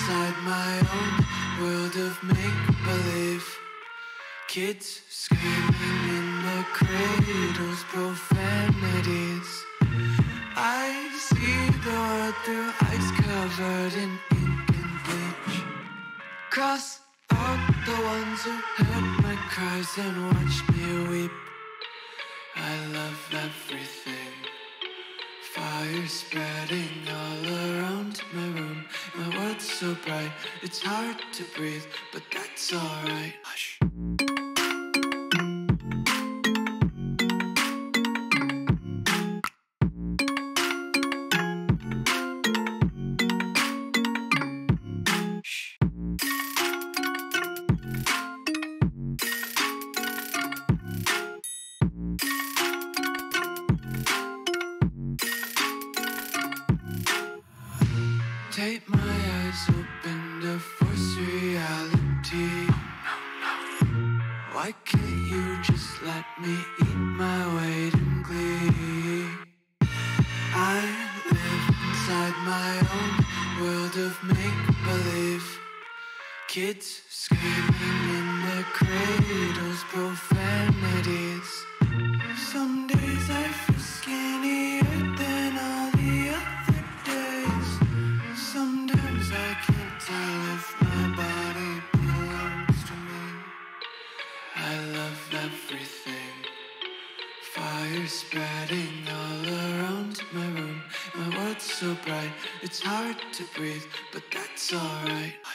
inside my own world of make-believe. Kids screaming in the cradles, profanities. I see the world through ice covered in ink and bleach. Cross out the ones who heard my cries and watched me weep. I love everything. Fire spreading all around my room. My world's so bright, it's hard to breathe, but that's alright. Hush. Take my eyes open to force reality. Why can't you just let me eat my weight in glee? I live inside my own world of make-believe. Kids screaming in their cradles, profanities. Some days I feel skinnier than all the other days. Sometimes I can't tell if my body belongs to me. I love everything. Fire spreading all around my room. My world's so bright, it's hard to breathe, but that's alright.